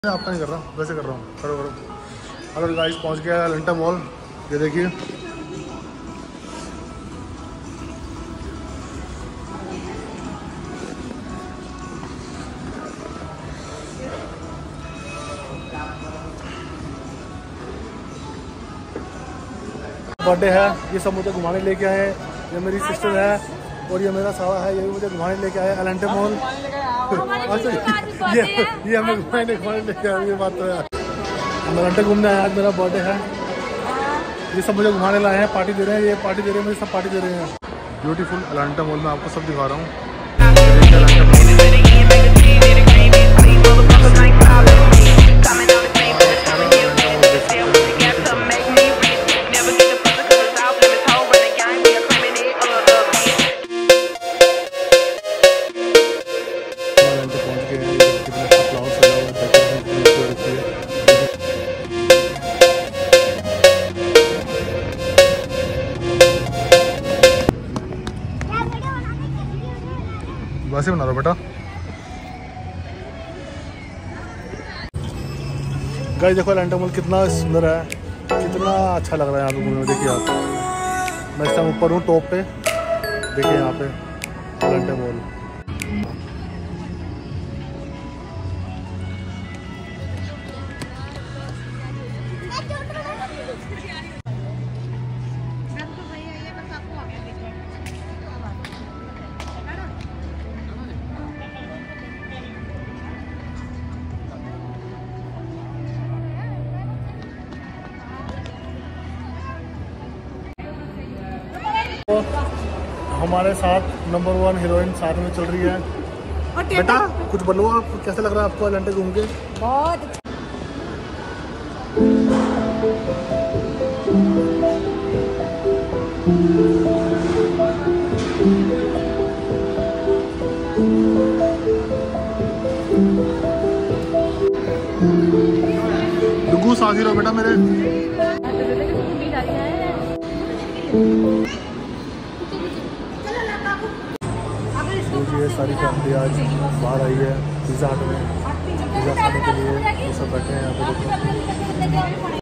आपका नहीं कर रहा, वैसे कर रहा हूँ, करो करो। अगर गाइस पहुँच गया एलेंटे मॉल, ये देखिए बर्थडे है। ये सब मुझे घुमाने लेके आए, ये मेरी सिस्टर है और ये मेरा साला है, ये भी मुझे घुमाने लेके आए एलेंटे मॉल। ये हमें घुमाने लेके आए, ये बात तो है। हम एलेंटे घूमने आए, आज मेरा बर्थडे है। ये सब मुझे घुमाने लाए हैं, पार्टी दे रहे हैं, ये पार्टी दे रहे हैं, मुझे सब पार्टी दे रहे हैं। ब्यूटीफुल एलेंटे मॉल में आपको सब दिखा रहा हूँ। वैसे बना रहा बेटा। गाइस देखो एलेंटे मॉल कितना सुंदर है, कितना अच्छा लग रहा है यहाँ पे घूमने में। देखिए आप, मैं इस टाइम ऊपर हूँ टॉप पे, देखिए यहाँ पे एलेंटे मॉल। हमारे साथ नंबर 1 हीरोइन साथ में चल रही है। बेटा कुछ बोलो, आप कैसा लग रहा है आपको एलेंटे घूम के? बहुत डुगू साथ ही रहो बेटा मेरे। ये सारी फैमिली आज बाहर आई है पिज़्ज़ा हट में, पिज़्ज़ा खाने के लिए। ये सब बैठे हैं यहाँ पे।